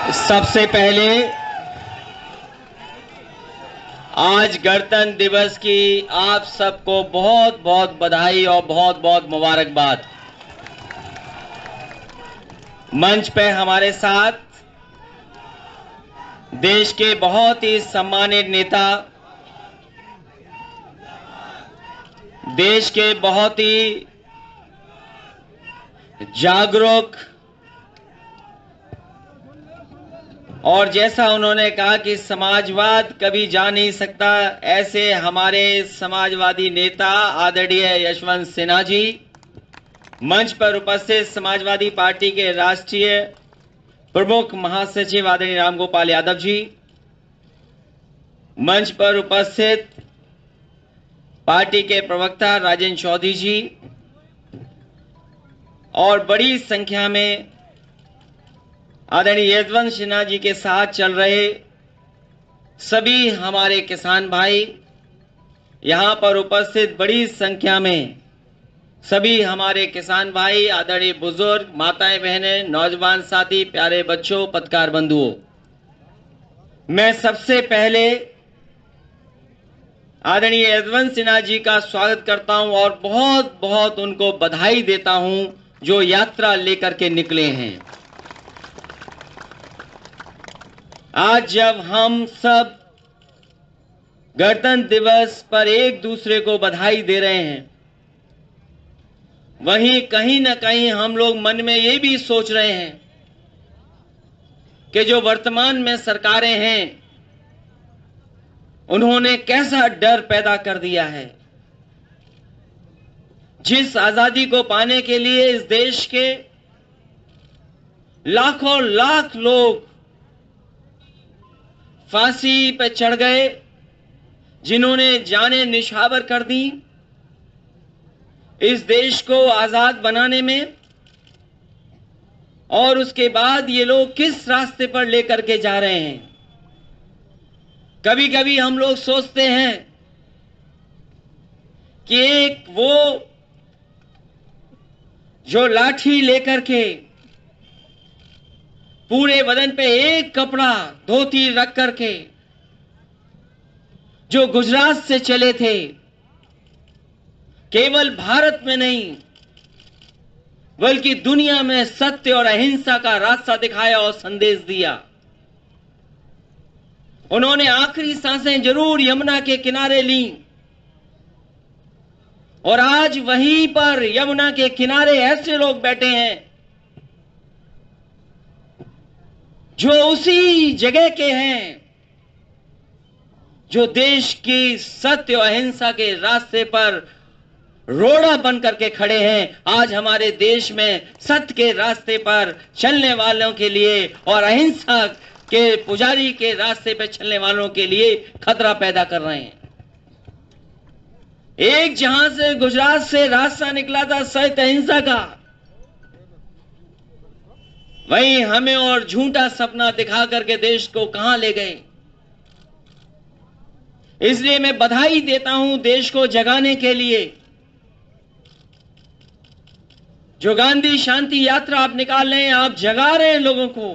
सबसे पहले आज गणतंत्र दिवस की आप सबको बहुत बहुत बधाई और बहुत बहुत मुबारकबाद। मंच पे हमारे साथ देश के बहुत ही सम्मानित नेता, देश के बहुत ही जागरूक और जैसा उन्होंने कहा कि समाजवाद कभी जा नहीं सकता, ऐसे हमारे समाजवादी नेता आदरणीय यशवंत सिन्हा जी, मंच पर उपस्थित समाजवादी पार्टी के राष्ट्रीय प्रमुख महासचिव आदरणीय रामगोपाल यादव जी, मंच पर उपस्थित पार्टी के प्रवक्ता राजेंद्र चौधरी जी और बड़ी संख्या में आदरणीय यशवंत सिन्हा जी के साथ चल रहे सभी हमारे किसान भाई, यहां पर उपस्थित बड़ी संख्या में सभी हमारे किसान भाई, आदरणीय बुजुर्ग, माताएं बहनें, नौजवान साथी, प्यारे बच्चों, पत्रकार बंधुओं, मैं सबसे पहले आदरणीय यशवंत सिन्हा जी का स्वागत करता हूं और बहुत बहुत उनको बधाई देता हूं जो यात्रा लेकर के निकले हैं। आज जब हम सब गणतंत्र दिवस पर एक दूसरे को बधाई दे रहे हैं, वहीं कहीं ना कहीं हम लोग मन में ये भी सोच रहे हैं कि जो वर्तमान में सरकारें हैं उन्होंने कैसा डर पैदा कर दिया है। जिस आजादी को पाने के लिए इस देश के लाखों लाख लोग फांसी पे चढ़ गए, जिन्होंने जानें निछावर कर दी इस देश को आजाद बनाने में, और उसके बाद ये लोग किस रास्ते पर लेकर के जा रहे हैं। कभी कभी हम लोग सोचते हैं कि एक वो जो लाठी लेकर के पूरे बदन पे एक कपड़ा धोती रख करके जो गुजरात से चले थे, केवल भारत में नहीं बल्कि दुनिया में सत्य और अहिंसा का रास्ता दिखाया और संदेश दिया। उन्होंने आखिरी सांसें जरूर यमुना के किनारे ली और आज वहीं पर यमुना के किनारे ऐसे लोग बैठे हैं जो उसी जगह के हैं जो देश की सत्य और अहिंसा के रास्ते पर रोड़ा बन करके खड़े हैं। आज हमारे देश में सत्य के रास्ते पर चलने वालों के लिए और अहिंसा के पुजारी के रास्ते पर चलने वालों के लिए खतरा पैदा कर रहे हैं। एक जहां से गुजरात से रास्ता निकला था सत्य अहिंसा का, वहीं हमें और झूठा सपना दिखा करके देश को कहां ले गए। इसलिए मैं बधाई देता हूं देश को जगाने के लिए। जो गांधी शांति यात्रा आप निकाल रहे हैं, आप जगा रहे हैं लोगों को,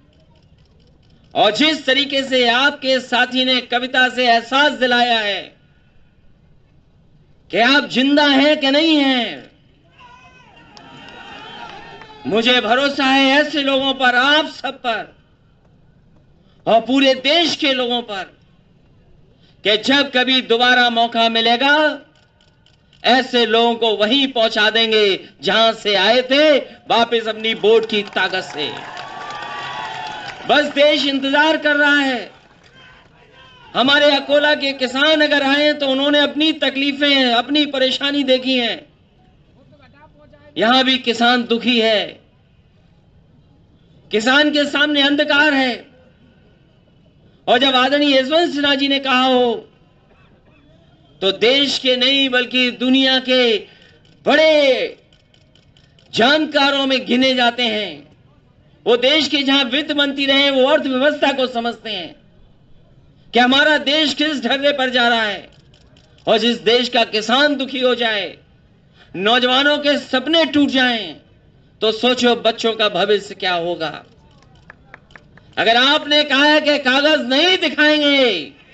और जिस तरीके से आपके साथी ने कविता से एहसास दिलाया है कि आप जिंदा हैं कि नहीं हैं, मुझे भरोसा है ऐसे लोगों पर, आप सब पर और पूरे देश के लोगों पर, कि जब कभी दोबारा मौका मिलेगा ऐसे लोगों को वहीं पहुंचा देंगे जहां से आए थे, वापस अपनी वोट की ताकत से। बस देश इंतजार कर रहा है। हमारे अकोला के किसान अगर आए तो उन्होंने अपनी तकलीफें, अपनी परेशानी देखी है। यहां भी किसान दुखी है, किसान के सामने अंधकार है। और जब आदरणीय यशवंत सिन्हा जी ने कहा हो तो देश के नहीं बल्कि दुनिया के बड़े जानकारों में गिने जाते हैं। वो देश के जहां वित्त मंत्री रहे, वो अर्थव्यवस्था को समझते हैं कि हमारा देश किस ढर्रे पर जा रहा है। और जिस देश का किसान दुखी हो जाए, नौजवानों के सपने टूट जाएं, तो सोचो बच्चों का भविष्य क्या होगा। अगर आपने कहा है कि कागज नहीं दिखाएंगे,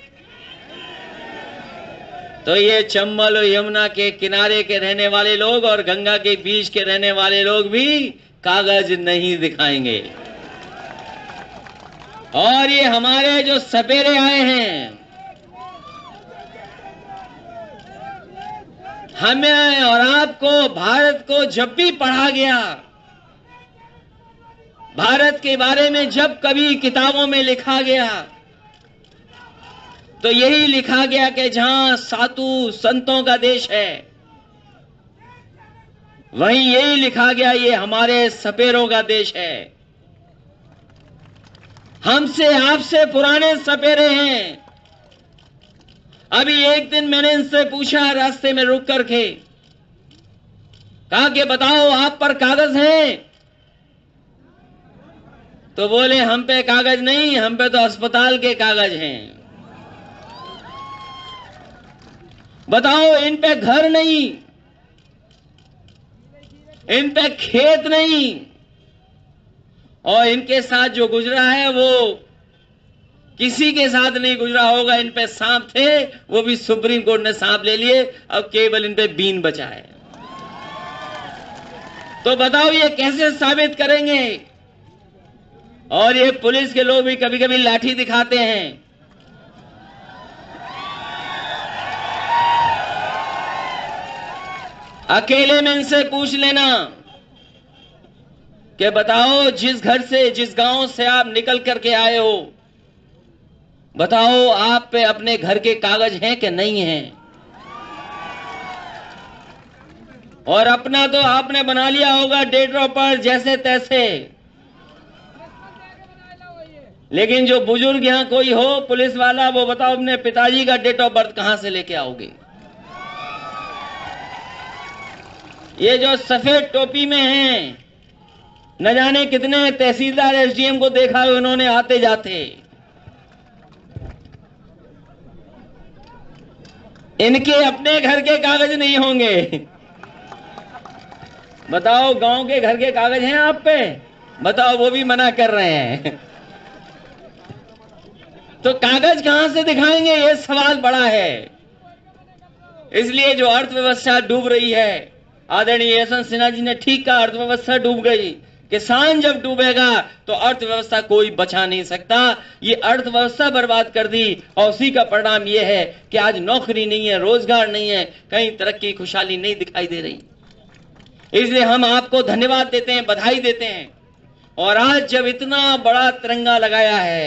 तो ये चंबल और यमुना के किनारे के रहने वाले लोग और गंगा के बीच के रहने वाले लोग भी कागज नहीं दिखाएंगे। और ये हमारे जो सपेरे आए हैं, हमें और आपको भारत को जब भी पढ़ा गया, भारत के बारे में जब कभी किताबों में लिखा गया, तो यही लिखा गया कि जहां साधु संतों का देश है, वहीं यही लिखा गया ये हमारे सपेरों का देश है। हमसे आपसे पुराने सपेरे हैं। अभी एक दिन मैंने इनसे पूछा रास्ते में रुक करके, कहा कि बताओ आप पर कागज हैं? तो बोले हम पे कागज नहीं, हम पे तो अस्पताल के कागज हैं। बताओ इन पे घर नहीं, इन पे खेत नहीं, और इनके साथ जो गुजरा है वो किसी के साथ नहीं गुजरा होगा। इन पे सांप थे, वो भी सुप्रीम कोर्ट ने सांप ले लिए, अब केवल इन पे बीन बचा है। तो बताओ ये कैसे साबित करेंगे? और ये पुलिस के लोग भी कभी कभी लाठी दिखाते हैं। अकेले में इनसे पूछ लेना कि बताओ जिस घर से, जिस गांव से आप निकल करके आए हो, बताओ आप पे अपने घर के कागज हैं कि नहीं हैं? और अपना तो आपने बना लिया होगा डेट ऑफ बर्थ जैसे तैसे, लेकिन जो बुजुर्ग यहां कोई हो पुलिस वाला, वो बताओ अपने पिताजी का डेट ऑफ बर्थ कहां से लेके आओगे? ये जो सफेद टोपी में हैं, न जाने कितने तहसीलदार एसडीएम को देखा है उन्होंने आते जाते। इनके अपने घर के कागज नहीं होंगे। बताओ गांव के घर के कागज हैं आप पे? बताओ वो भी मना कर रहे हैं। तो कागज कहां से दिखाएंगे, ये सवाल बड़ा है। इसलिए जो अर्थव्यवस्था डूब रही है, आदरणीय यशवंत सिन्हा जी ने ठीक कहा, अर्थव्यवस्था डूब गई। किसान जब डूबेगा तो अर्थव्यवस्था कोई बचा नहीं सकता। ये अर्थव्यवस्था बर्बाद कर दी, और उसी का परिणाम ये है कि आज नौकरी नहीं है, रोजगार नहीं है, कहीं तरक्की खुशहाली नहीं दिखाई दे रही। इसलिए हम आपको धन्यवाद देते हैं, बधाई देते हैं। और आज जब इतना बड़ा तिरंगा लगाया है,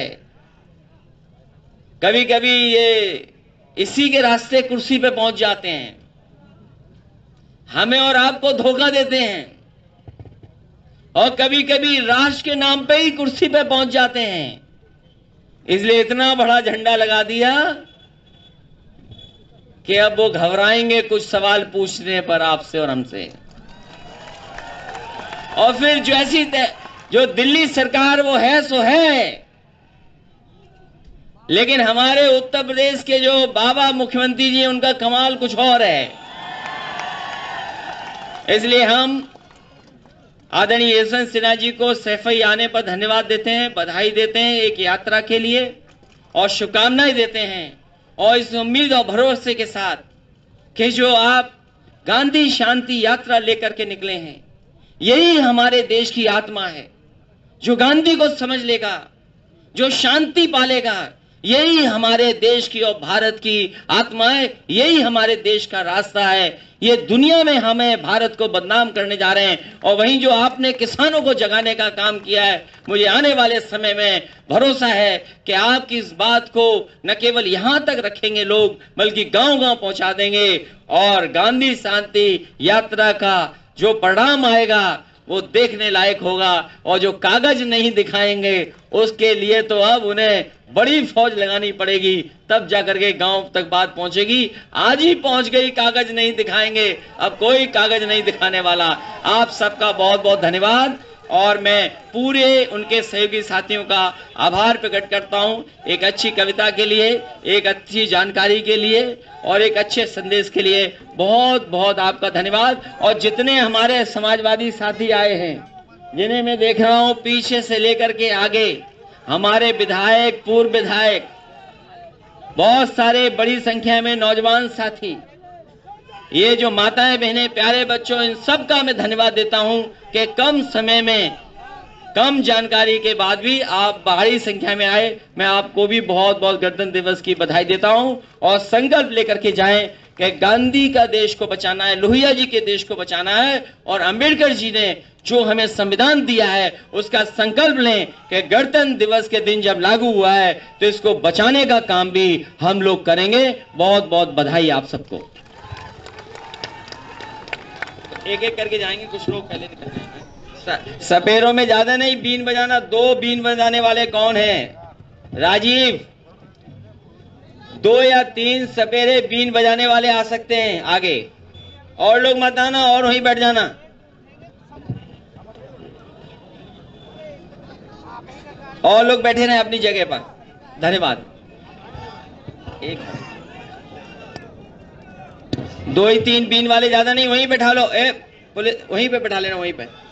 कभी कभी ये इसी के रास्ते कुर्सी पे पहुंच जाते हैं, हमें और आपको धोखा देते हैं, और कभी कभी राष्ट्र के नाम पे ही कुर्सी पे पहुंच जाते हैं। इसलिए इतना बड़ा झंडा लगा दिया कि अब वो घबराएंगे कुछ सवाल पूछने पर आपसे और हमसे। और फिर जो दिल्ली सरकार वो है सो है, लेकिन हमारे उत्तर प्रदेश के जो बाबा मुख्यमंत्री जी, उनका कमाल कुछ और है। इसलिए हम आदरणीय यशवंत सिन्हा जी को सैफई आने पर धन्यवाद देते हैं, बधाई देते हैं एक यात्रा के लिए, और शुभकामनाएं देते हैं। और इस उम्मीद और भरोसे के साथ कि जो आप गांधी शांति यात्रा लेकर के निकले हैं, यही हमारे देश की आत्मा है। जो गांधी को समझ लेगा, जो शांति पालेगा, यही हमारे देश की और भारत की आत्मा है, यही हमारे देश का रास्ता है। ये दुनिया में हमें भारत को बदनाम करने जा रहे हैं, और वहीं जो आपने किसानों को जगाने का काम किया है, मुझे आने वाले समय में भरोसा है कि आपकी इस बात को न केवल यहां तक रखेंगे लोग, बल्कि गांव-गांव पहुंचा देंगे। और गांधी शांति यात्रा का जो परिणाम आएगा वो देखने लायक होगा। और जो कागज नहीं दिखाएंगे उसके लिए तो अब उन्हें बड़ी फौज लगानी पड़ेगी, तब जाकर के गांव तक बात पहुंचेगी। आज ही पहुंच गई, कागज नहीं दिखाएंगे, अब कोई कागज नहीं दिखाने वाला। आप सबका बहुत बहुत धन्यवाद, और मैं पूरे उनके सहयोगी साथियों का आभार प्रकट करता हूं, एक अच्छी कविता के लिए, एक अच्छी जानकारी के लिए, और एक अच्छे संदेश के लिए बहुत बहुत आपका धन्यवाद। और जितने हमारे समाजवादी साथी आए हैं, जिन्हें मैं देख रहा हूं पीछे से लेकर के आगे, हमारे विधायक, पूर्व विधायक, बहुत सारे बड़ी संख्या में नौजवान साथी, ये जो माताएं, बहनें, प्यारे बच्चों, इन सब का मैं धन्यवाद देता हूं कि कम समय में, कम जानकारी के बाद भी आप भारी संख्या में आए। मैं आपको भी बहुत बहुत गणतंत्र दिवस की बधाई देता हूं और संकल्प लेकर के जाएं कि गांधी का देश को बचाना है, लोहिया जी के देश को बचाना है और अंबेडकर जी ने जो हमें संविधान दिया है उसका संकल्प लें कि गणतंत्र दिवस के दिन जब लागू हुआ है तो इसको बचाने का काम भी हम लोग करेंगे। बहुत बहुत बधाई आप सबको। एक एक करके जाएंगे, कुछ लोग पहले निकल जाएंगे। सपेरों में ज्यादा नहीं, बीन बजाना। 2 बीन बजाने वाले कौन हैं? राजीव, 2 या 3 सपेरे बीन बजाने वाले आ सकते हैं आगे। और लोग मत आना और वहीं बैठ जाना। और लोग बैठे रहे अपनी जगह पर। धन्यवाद। 2 ही 3 बीन वाले ज्यादा नहीं, वहीं बैठा लो। पुलिस वहीं पे बैठा लेना, वहीं पे।